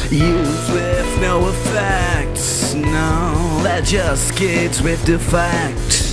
Use with no effect. No, that just kids with defect.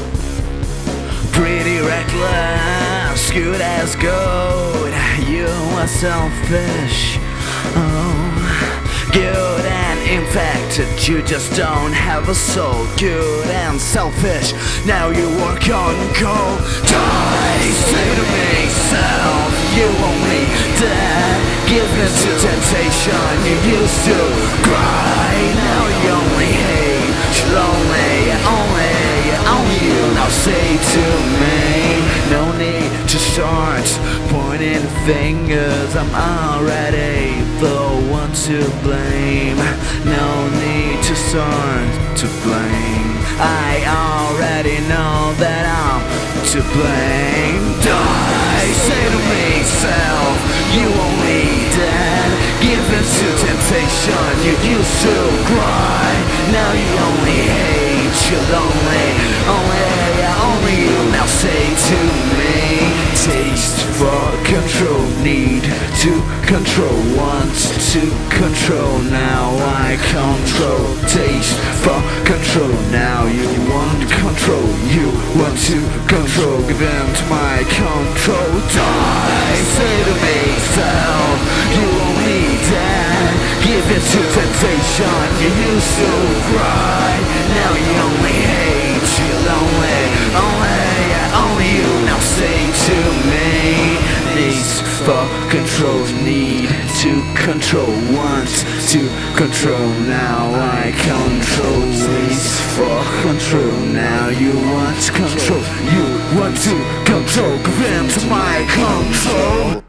Pretty reckless, good as gold. You are selfish. Oh, good and infected. You just don't have a soul. Good and selfish. Now you work on cold. Die, say to me, self. You only dead. Give in to temptation. You used to cry. Now you only hate. You're lonely. Only you now say to me. No need to start pointing fingers. I'm already the one to blame. No need to start to blame. I already know that I'm to blame. Die, say to me, self. You only dead. Give in to temptation. You used to cry. Now you only hate. You're lonely. Only you now say to me. Taste for control, need to control, want to control. Now I control. Taste for control. Now you want control. You want to control. Give in to my control. Die, say to me, self. You only dead. Give it to temptation. You used to cry. Now you only hate. You're lonely. Only you now say to me. Needs for control, need to control, want to control. Now I control. Needs for control. Now you want control. You want to control. Give in to my control.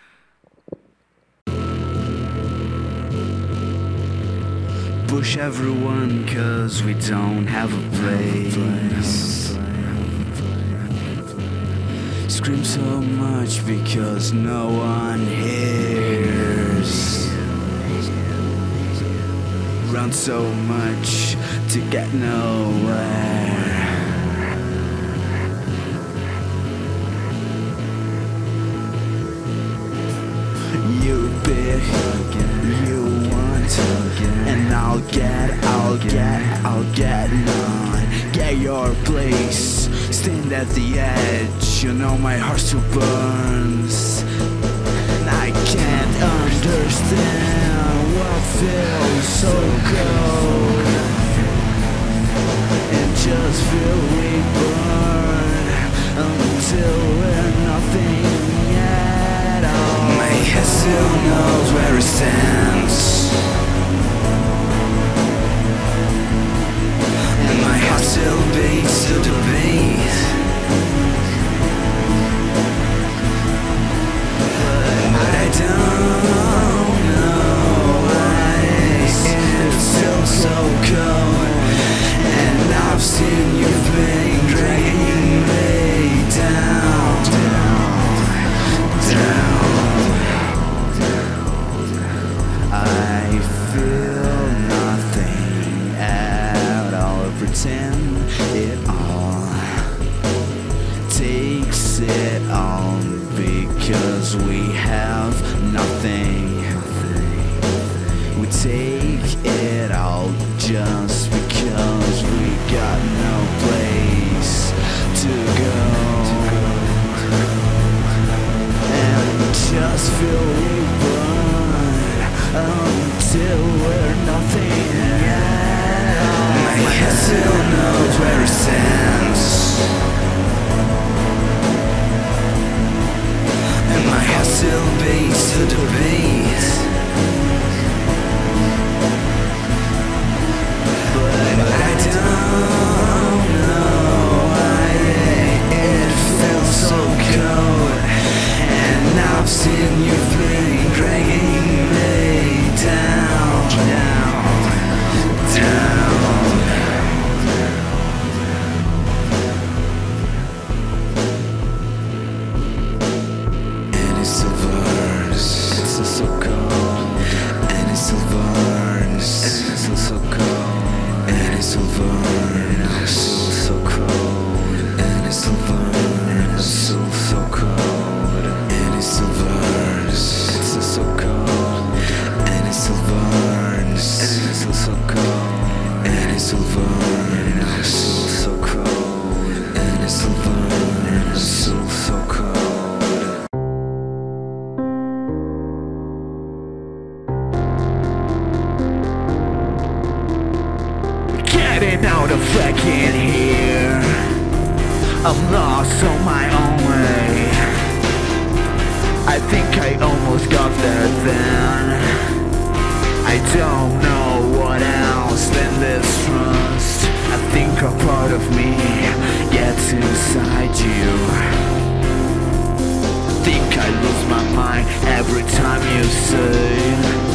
Push everyone cause we don't have a place. Scream so much because no one hears. Run so much to get nowhere. You big, you want, and I'll get none. Get your place, stand at the edge. You know my heart still burns, and I can't understand what feels so cold. And just feel we burn until we're nothing at all. My head still knows where it stands, and my heart still beats to the beat. But I don't know why it's still so cold. And I've seen you been dragging me down, I feel nothing at all. Pretend it all takes it all because we have nothing. We take it all just because we got no place to go. And just feel we burn until we're nothing at all. My head still knows where it stands, and my heart still beats to the beat. But I don't know Now the fuck in here, I'm lost on my own way. I think I almost got there then. I don't know what else than this trust. I think a part of me gets inside you. Think I lose my mind every time you say.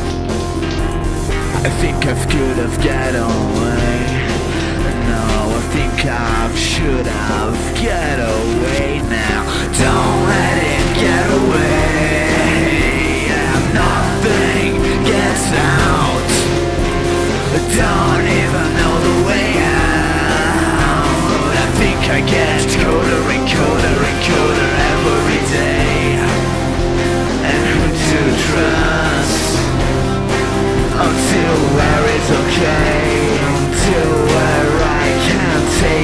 I think I could have get away. No, I think I should have get away now. Don't let it get away. And nothing gets out. Don't even know the way out. I think I get colder and colder and colder every day. And who to trust until where it's okay, until where I can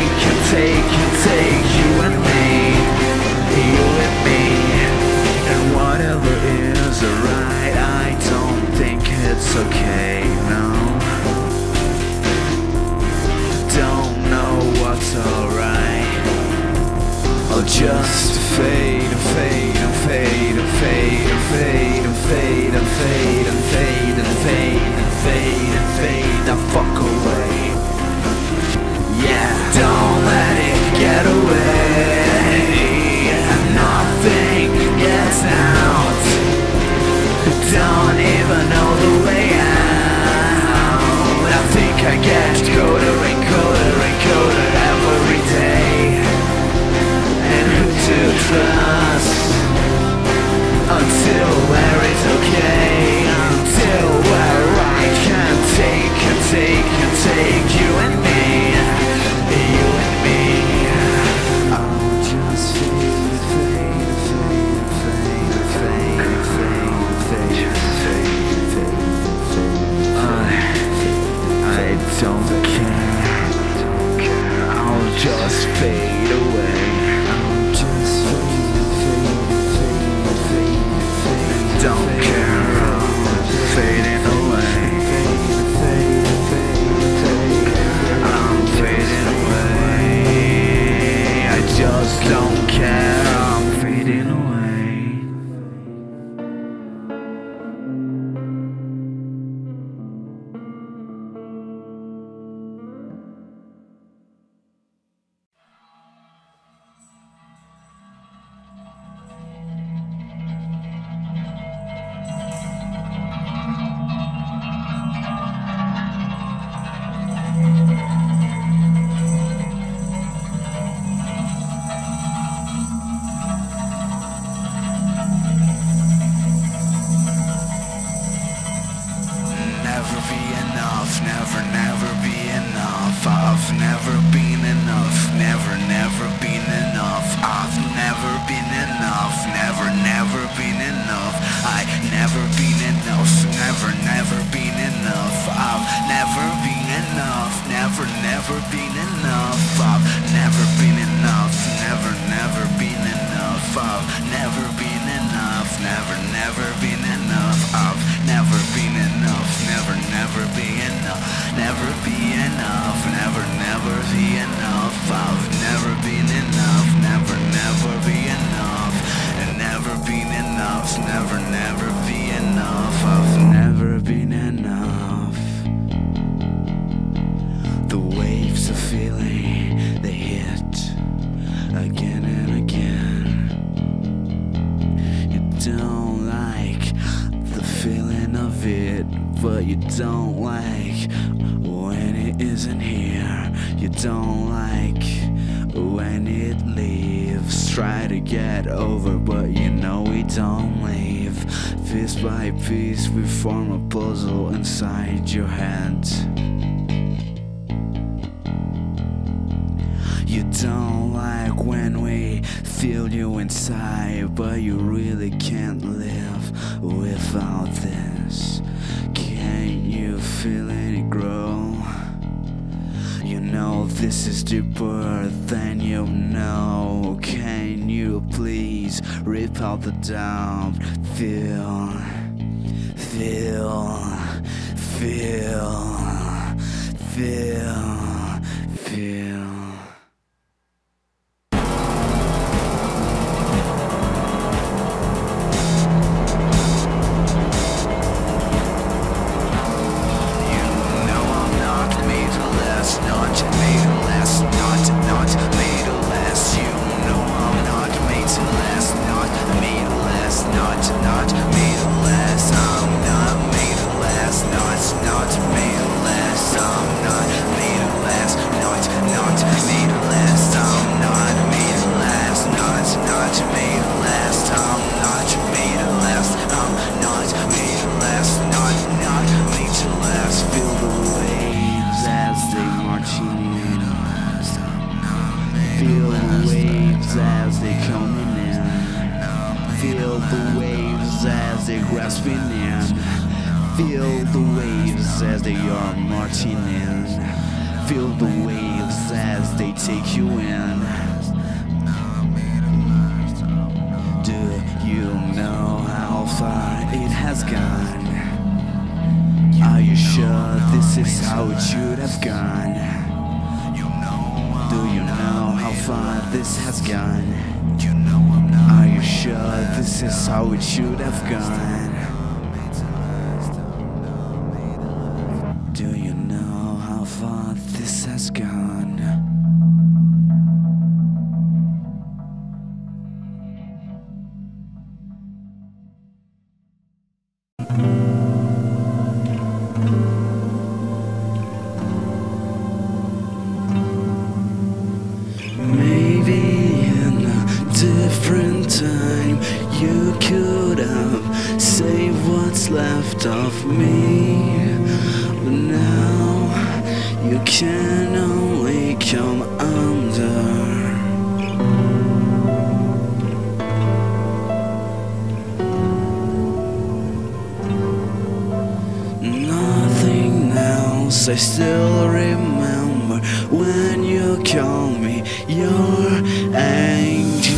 take you and me, and whatever is alright. I don't think it's okay, no. Don't know what's alright. I'll just fade and fade and fade and fade and fade and fade and fade and fade and fade and fade and fade the fuck away. Yeah, don't let it get away. Nothing gets out. Don't even know the way out. I think I get colder and colder and colder every day. And who to trust until where it's okay, until where I can take you and me, you and me. I'll just fade, fade, fade, fade, fade, fade, fade, fade. I don't care. I'll just fade away. I'll just fade. Don't care, I'm fading away. I'm fading away. I just don't care, I'm fading away. But you don't like when it isn't here. You don't like when it leaves. Try to get over, but you know we don't leave. Piece by piece we form a puzzle inside your head. You don't like when we feel you inside, but you really can't live without this. Can't you feel it grow? You know this is deeper than you know. Can you please rip out the doubt? Feel, feel, feel, feel. feel. Feel the waves as they coming in. Feel the waves as they grasping in. Feel the waves as they are marching in. Feel the waves as they take you in. Do you know how far it has gone? Are you sure this is how it should have gone? Do you know how far this has gone? Are you sure this is how it should have gone? Do you know how far this has gone? Different time, you could have saved what's left of me, but now you can only come under. Nothing else, I still remember when you called me your angel.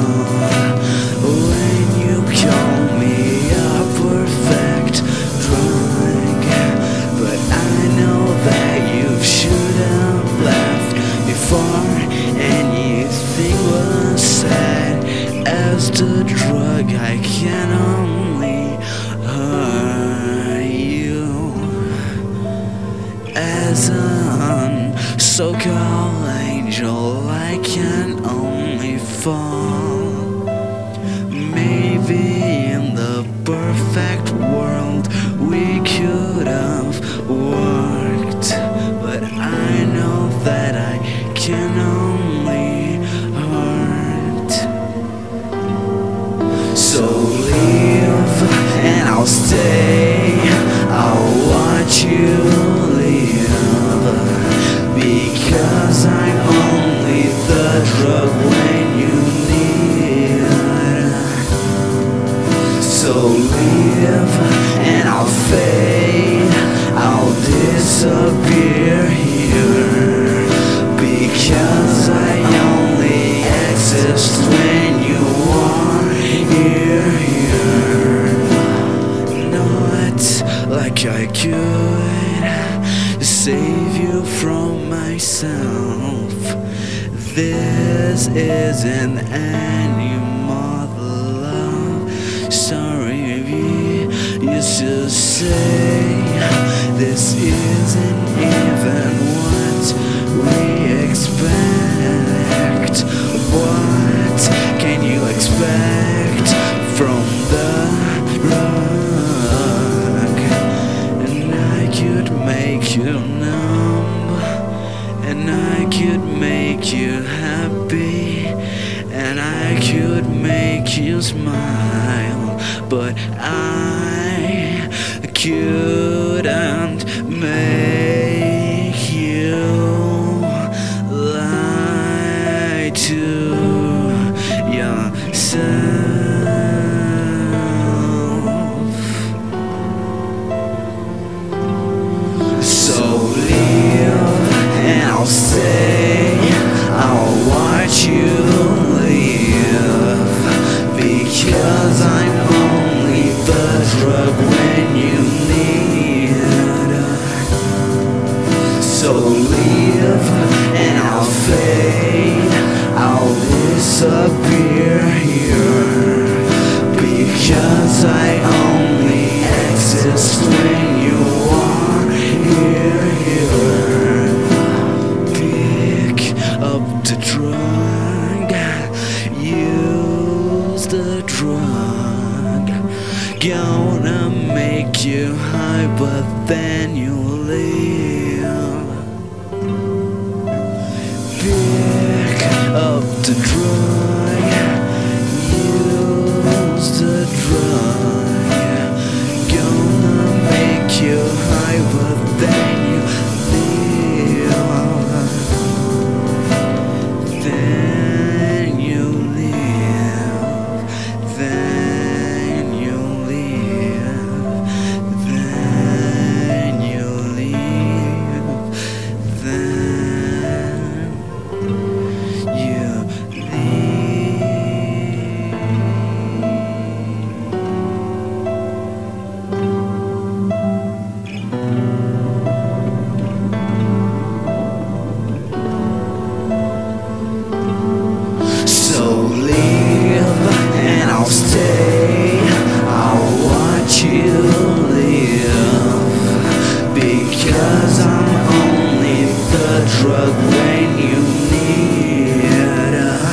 When you call me a perfect drug, but I know that you should have left before anything was said. As the drug, I can only hurt you. As an so-called angel, I can only fall. Maybe in the perfect world we could have worked, but I know that I can only hurt. So leave and I'll stay, I'll watch you leave, because I'm only the drug when you need it. So leave and I'll fade, I'll disappear here, because I only exist when you are here. Not like I could save you from myself. This isn't any more love. Sorry if you used to say this isn't even what we expect. What can you expect from the rug? And I could make you numb, and I could make you happy, and I could make you smile, but I couldn't make you lie to yourself. So leave and I'll stay, I'll watch you leave, because I'm only the drug when you need Gonna make you high, but then you leave. Pick up the drug, use the drug. Gonna make you high, but then you leave. Then you leave. Then you leave. Then you leave. Then you So leave and I'll stay. I'll watch you leave, because I'm only the drug when you need.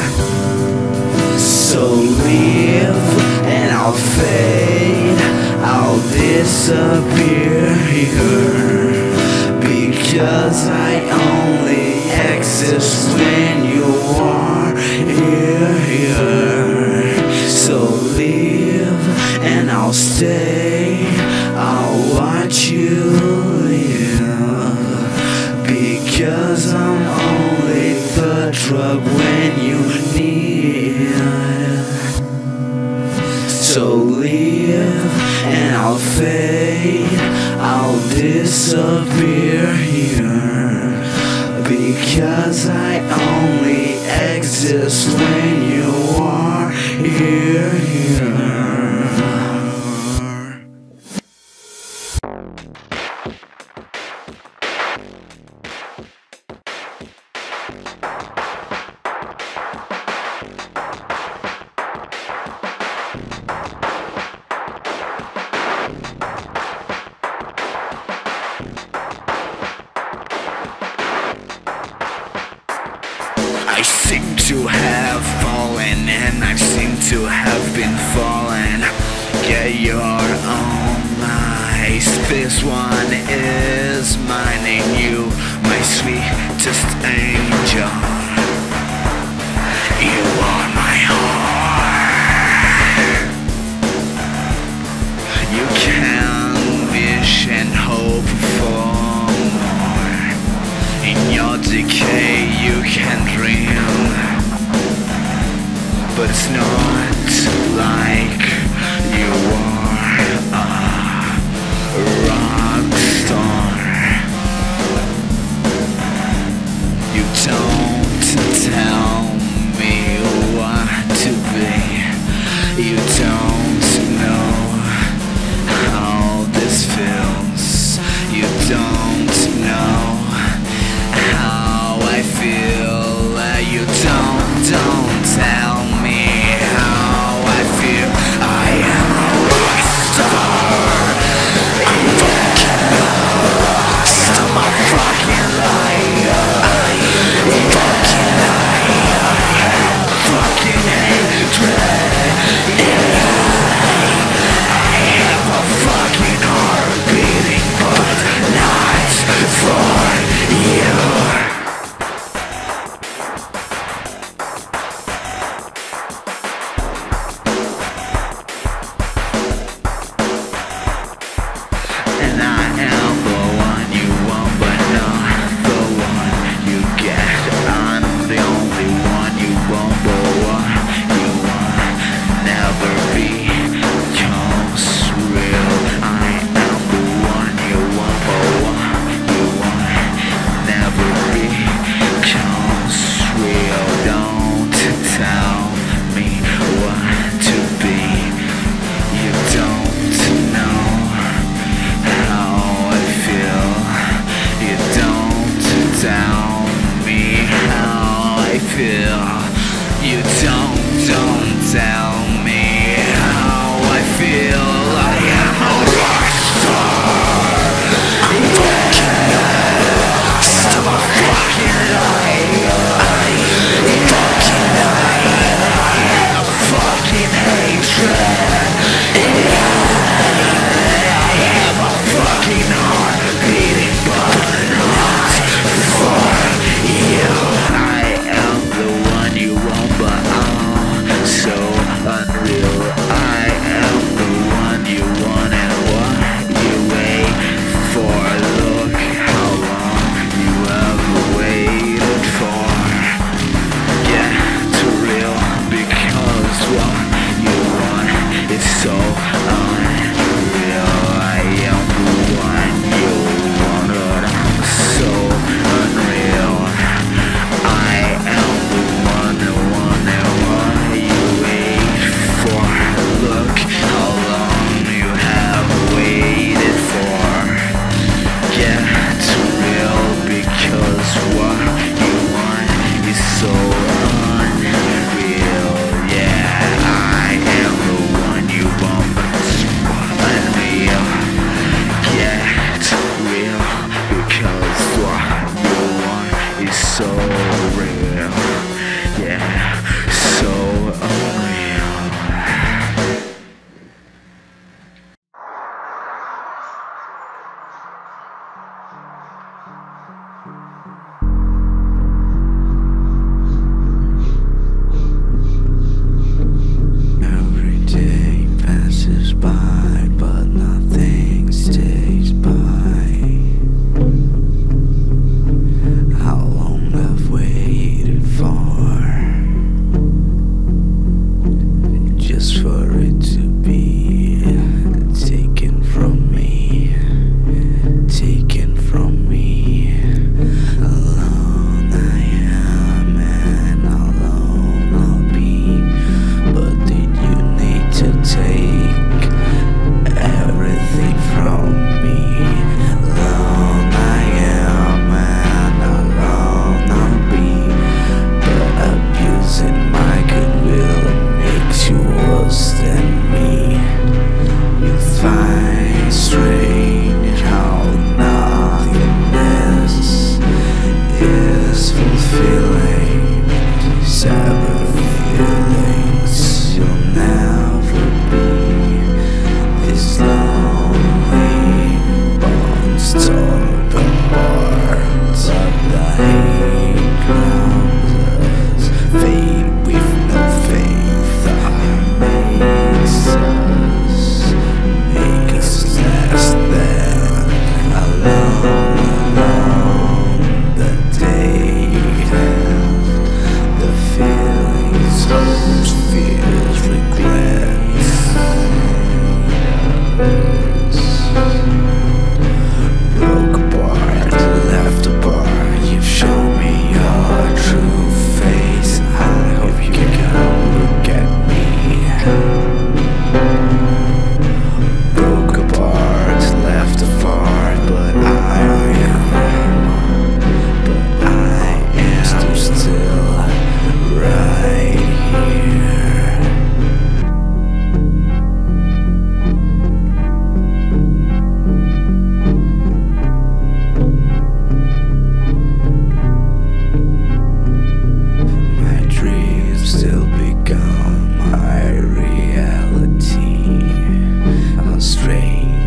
So leave and I'll fade. I'll disappear here, because I only exist when you are here. So leave and I'll stay. I'll watch you leave, because I'm only the drug when you need. So leave and I'll fade. I'll disappear here, because I only exist when you are here. I seem to have fallen, and I seem to have been fallen. Yeah, you're on my space. This one is mine, and you, my sweetest angel. You are my heart. You can wish and hope for more. In your decay you can dream, but it's not like you are a rock star. You don't tell me what to be. You don't know how this feels. You don't know how I feel. You don't tell me how I feel. I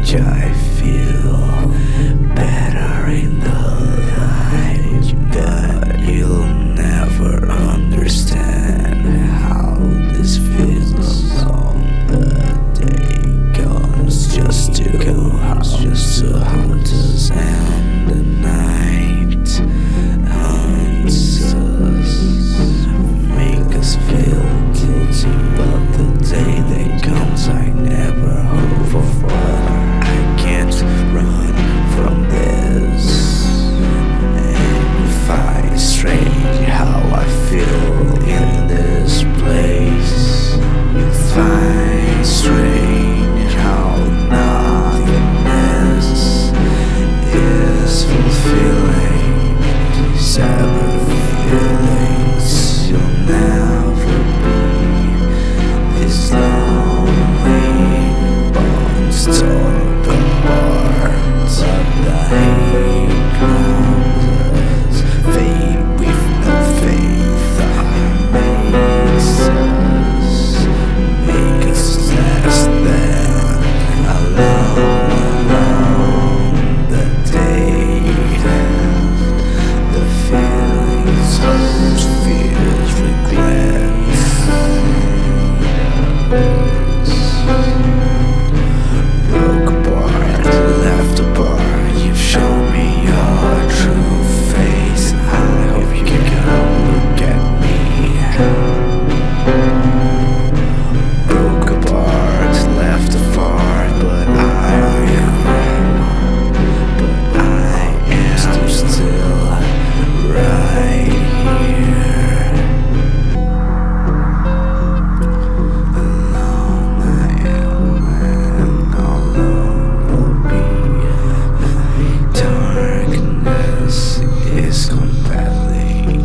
I feel better in the light, but you'll never understand how this feels on the day comes just to haunt us, and the night haunts us, make us feel guilty, but the day that comes I never hope for. I can't run from this, and find strange how I feel in this place. You find strange how nothingness is fulfilling. Seven feelings, you'll never be this lonely. Bones torn apart, but the hate grounds us. Fate with no faith makes us, less than alone. The day the feelings, hopes, fears, regrets. Broke apart, left apart. You've shown me your true face. I hope you can look at me. Broke apart, left apart, but I am still right here. Alone I am, and alone will be. Darkness is compelling.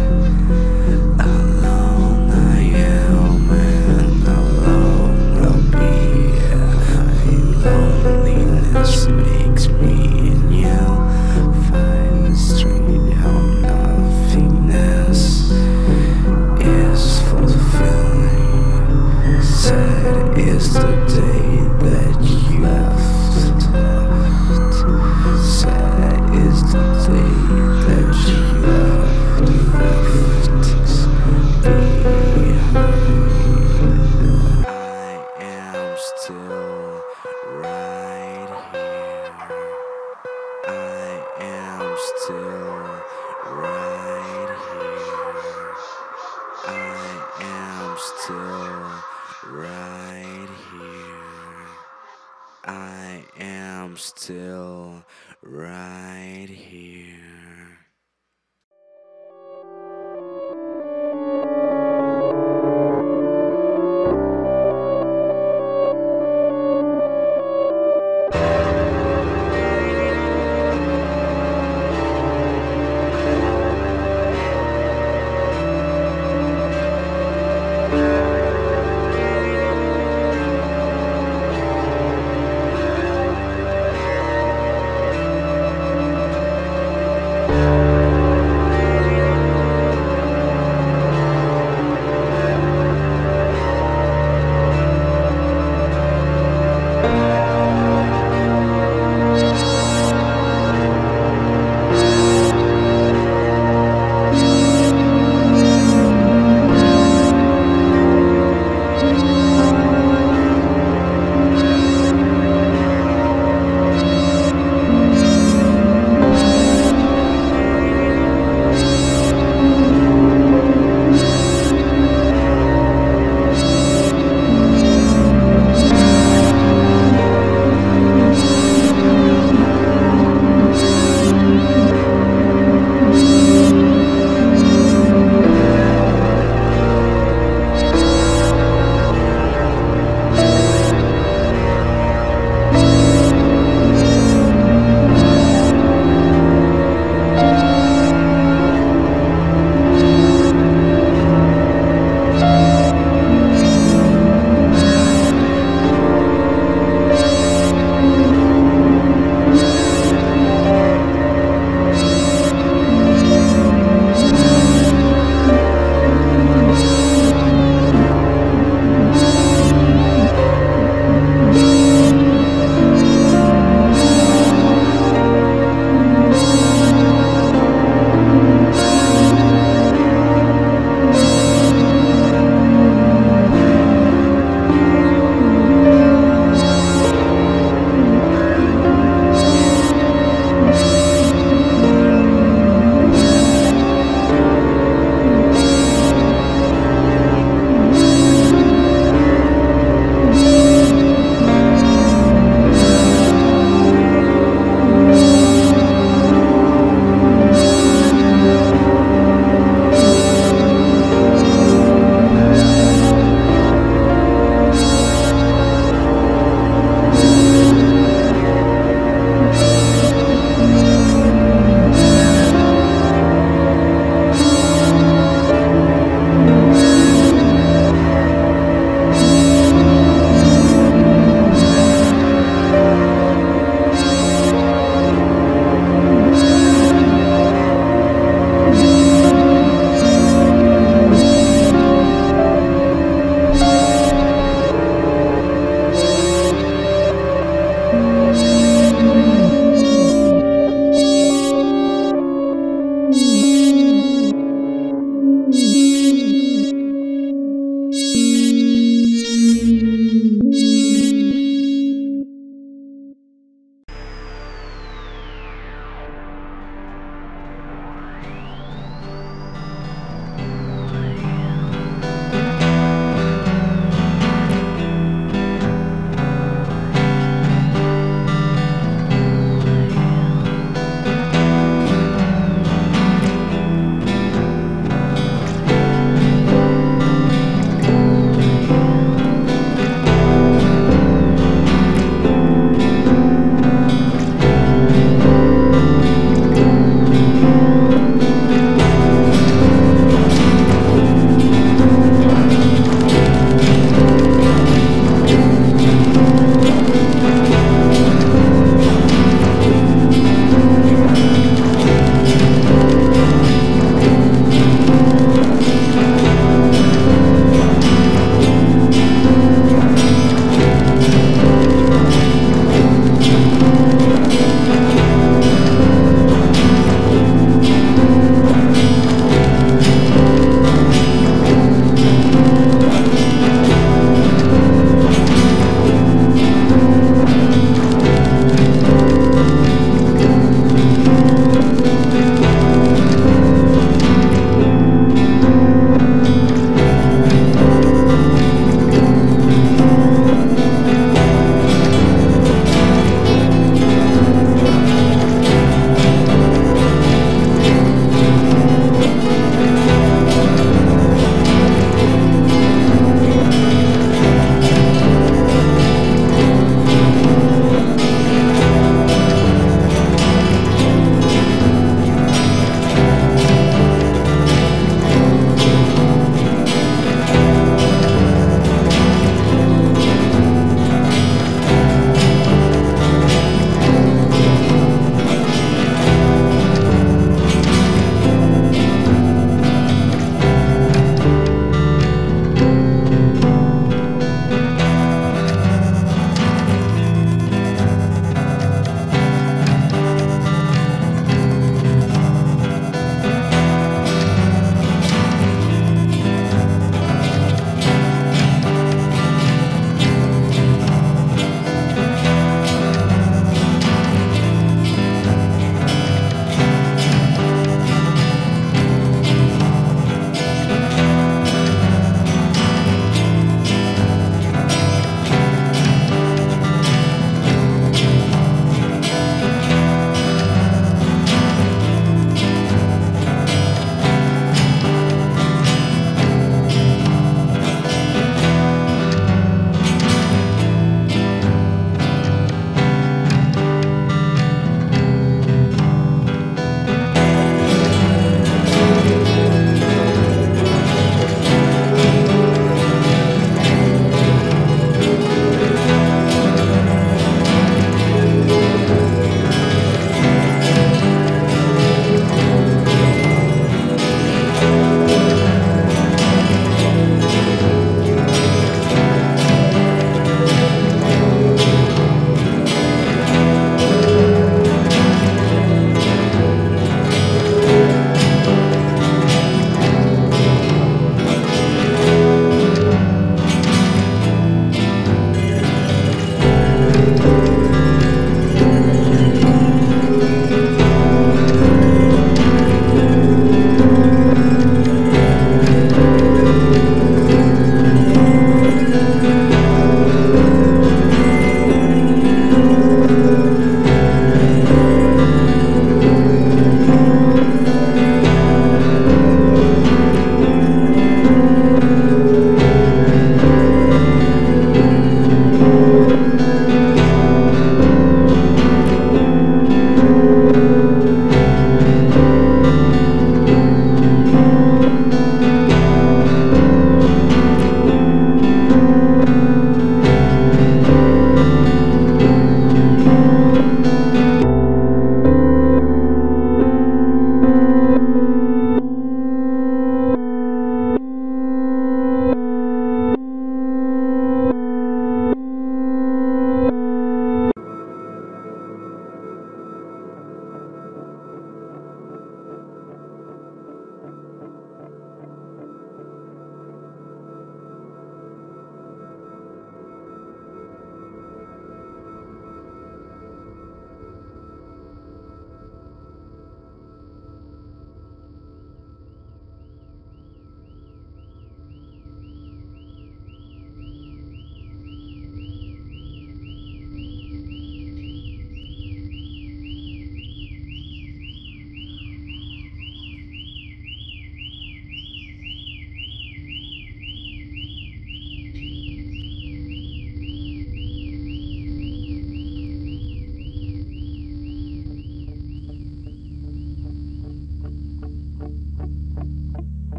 Alone I am, and alone will be. Loneliness makes me and you find strange how nothingness is fulfilling. Sad is the day that you left. Sad is the day that you left behind. I am still right here. I am still right here. I am still right here. I am still right here.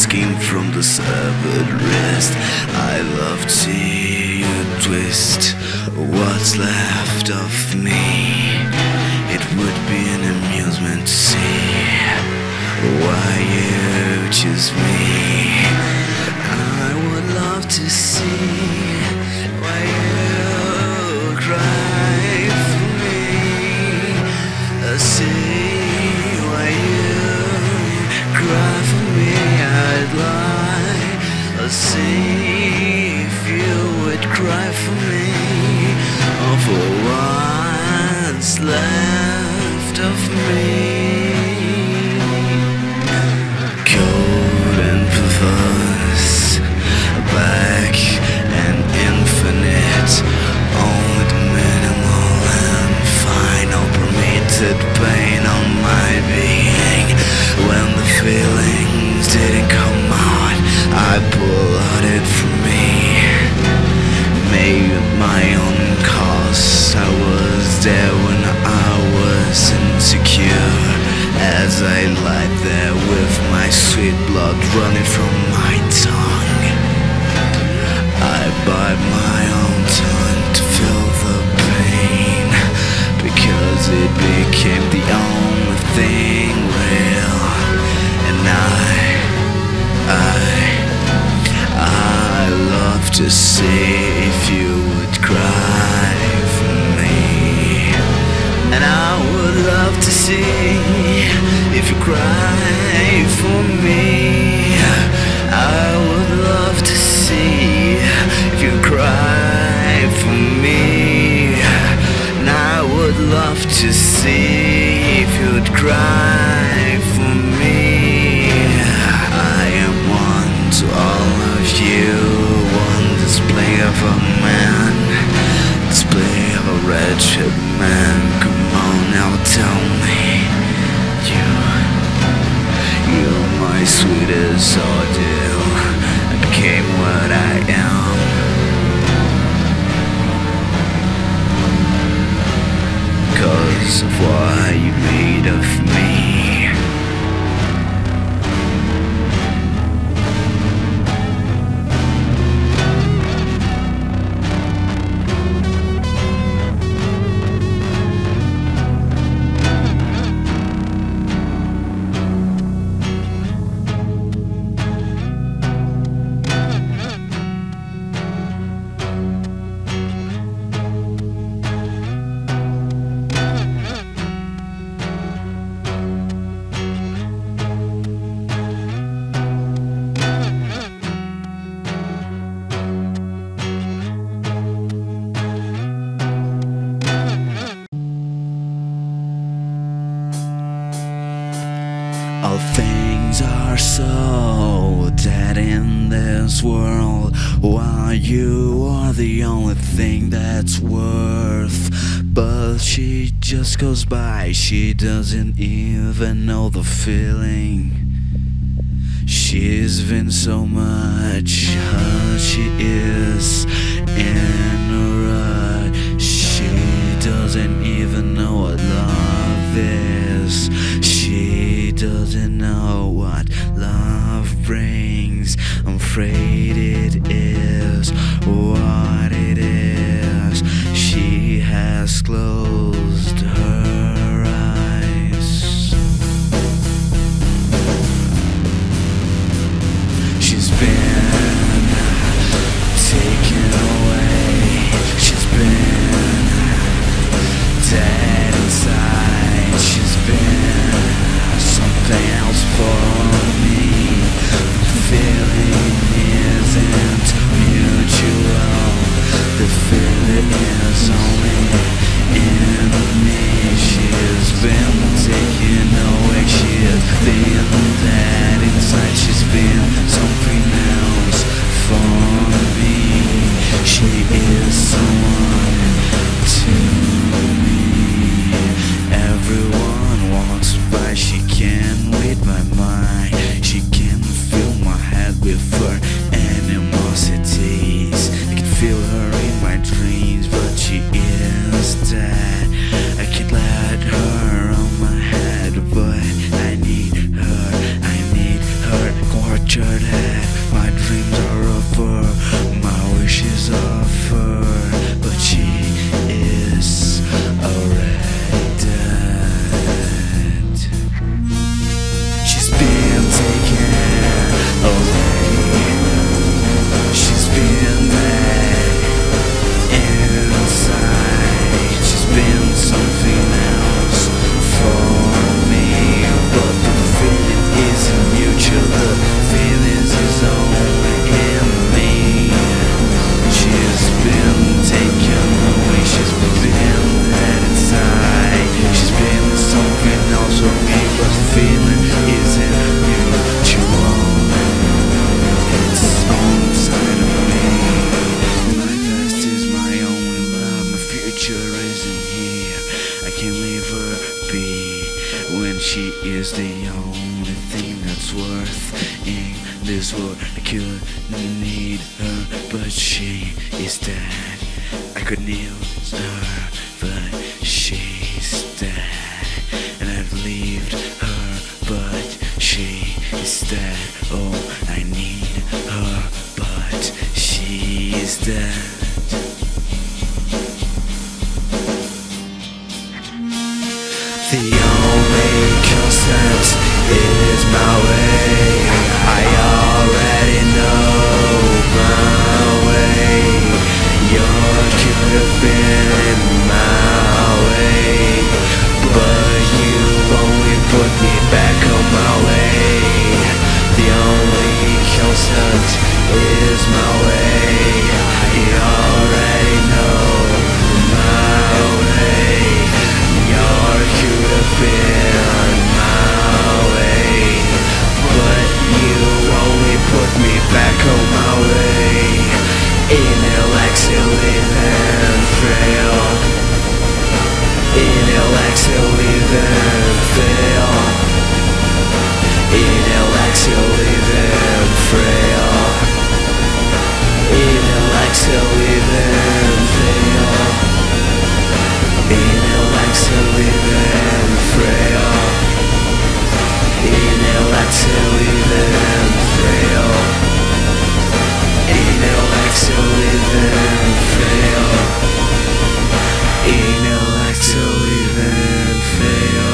skin from the severed wrist. I love to see you twist what's left of me. It would be an amusement to see why you choose me. I would love to see why you cry for me. See why you cry for me. I'd lie. See if you would cry for me. Oh, for what's left of me. Cold and perverse, black and infinite, only the minimal and final permitted pain on my being. When the feelings didn't come out, I pulled it from me, made my own cause. I was there when I was insecure, as I lied there with my sweet blood running from my tongue. I bite my own tongue to feel the pain, because it became the only thing real. And I love to see if you would cry for me. And I would love to see if you cry for me. I would love to see if you cry for me. And I would love to see if you'd cry for me. I am one to all of you, one display of a man, display of a wretched man. Come on now, tell me, you're my sweetest ordeal. I became what I am, 'cause of what you made of me. All things are so dead in this world, while you are the only thing that's worth. But she just goes by, she doesn't even know the feeling. She's been so much hurt, she is in a rut. She doesn't even know what love is. She doesn't know what love brings. I'm afraid it is what it is. She has closed her eyes. She's been taken away. She's been dead inside. She's been something else for me. The feeling is swore I couldn't need her, but she is dead. I could kneel to her, but she's dead. And I've lived her, but she is dead. Oh, I need her, but she is dead. The only constant is my way. I already know my way. Yours could have been my way, but you only put me back on my way. The only constant is my way. You already know my way. Yours could have been my way, but you only put me back on my way. Intellectual live and fail. Intellectual live and fail. Intellectual live and frail. Intellectual live and fail. Intellectual live and frail. Intellectual live and frail. Intellectual live and fail. Intellectual live and fail.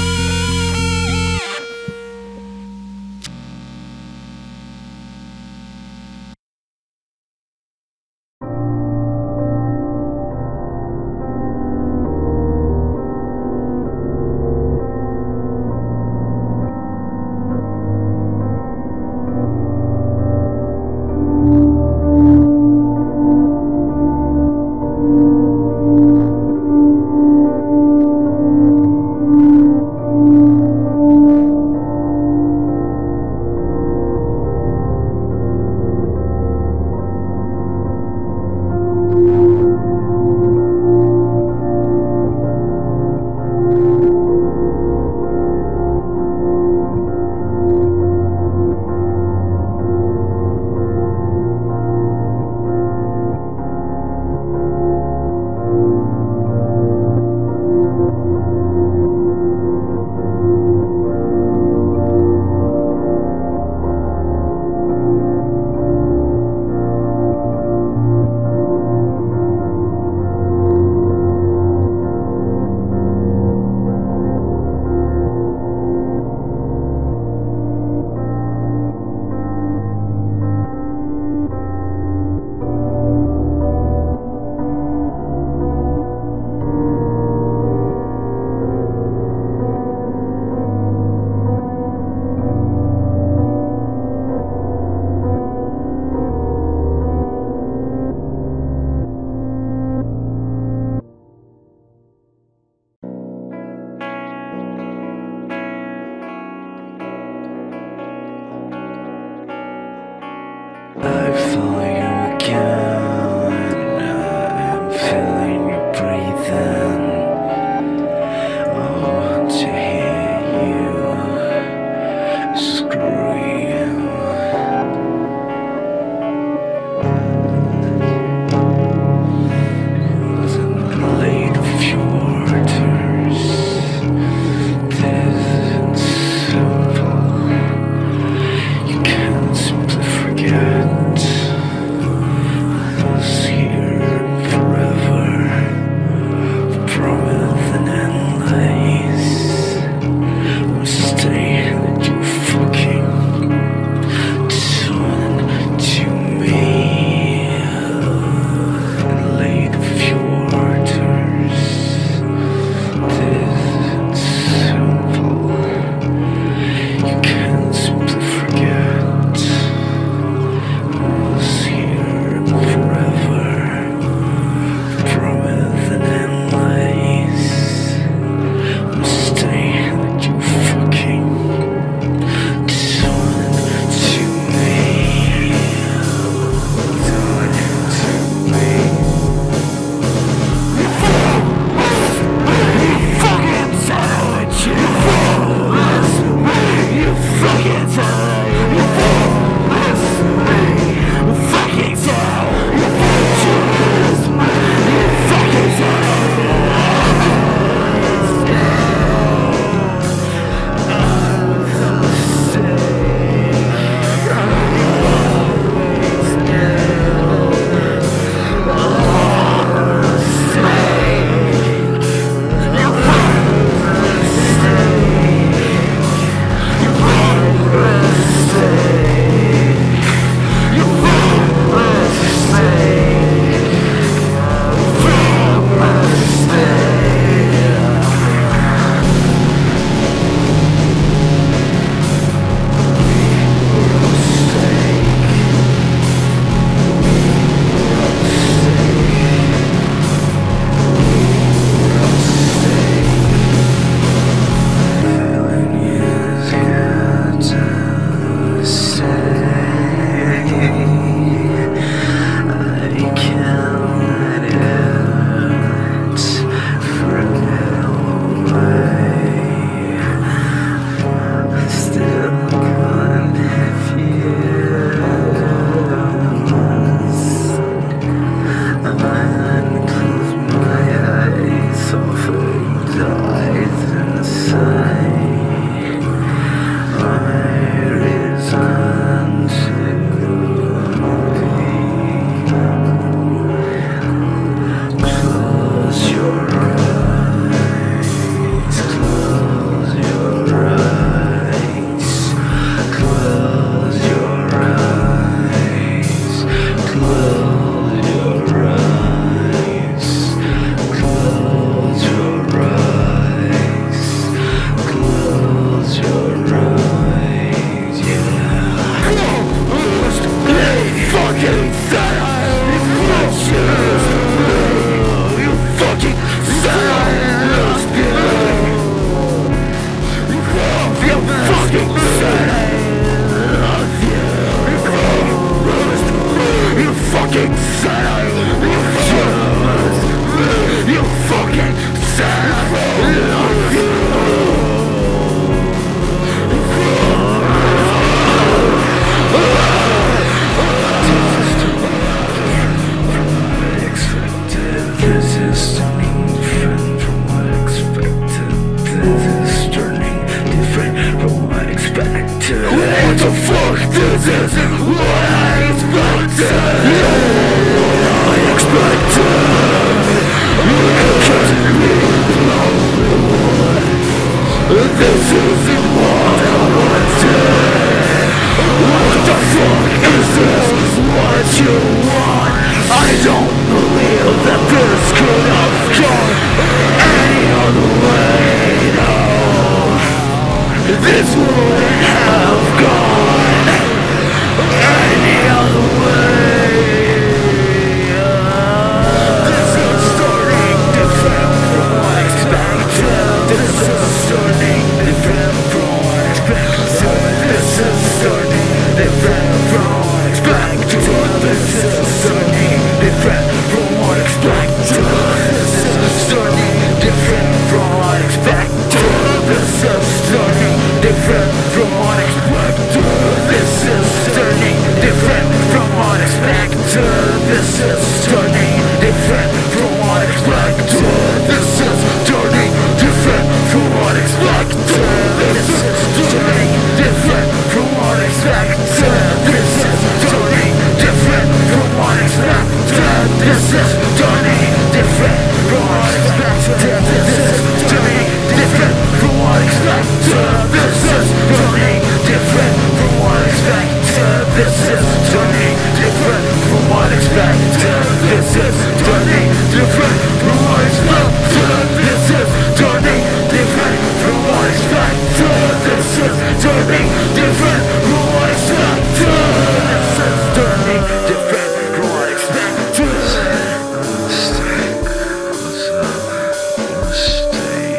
I feel you again. I'm feeling you breathing. I want to hear you scream. Wasn't the late of your tears. This isn't simple. You can't simply forget. I was here forever. fucking said I lost you. You fucking said I lost you. You fucking said I love you. You fucking said I love you. You fucking said I love you. This is turning different from what I expected. This is turning different from what I expected. What the fuck? This is what I expected. I expected. This isn't what I wanted. What the fuck is this? What you want? I don't believe that this could have gone any other way, no. This wouldn't have gone any other way. This is starting different from what I expected. This is starting different from what I expected. This is starting different from what I expected. This is starting different from what I expected. This is starting different from what I expected. This is starting different from what I expected. This is starting different from what I expected. This is starting different from what I expected. This is turning different from what I expected. This is turning different from what I expected. This is turning different from what I expected. This is turning different from what I expected. This is turning different from what I expected. This is turning different from what I expected. This is turning different from what I expected. This is turning different from what I expected. This is turning different from what I expected. This is turning different from what I expected. This is turning different from what I expected. Mistake was a mistake.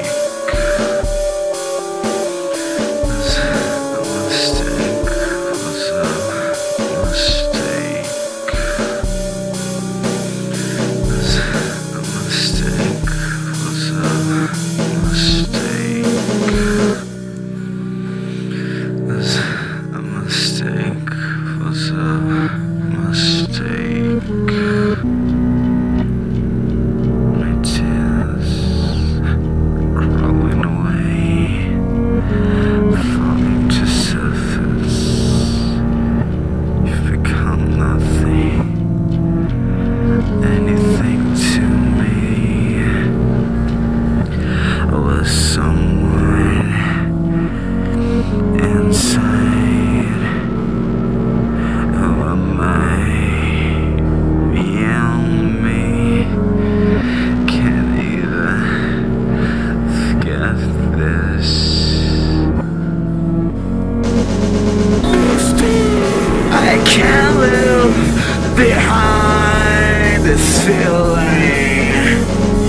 behind this feeling.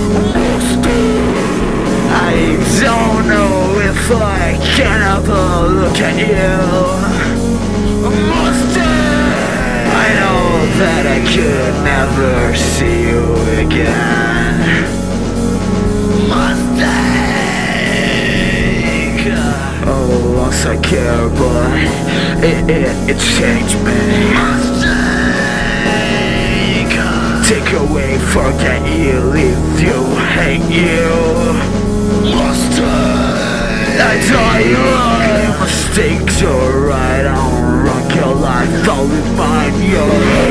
I don't know if I can ever look at you. I know that I could never see you again. Oh, once I care, but it changed me. Take away, forget you, leave you, hate you. I tell you your mistakes, you're right, I don't rock your life, I'll leave mine,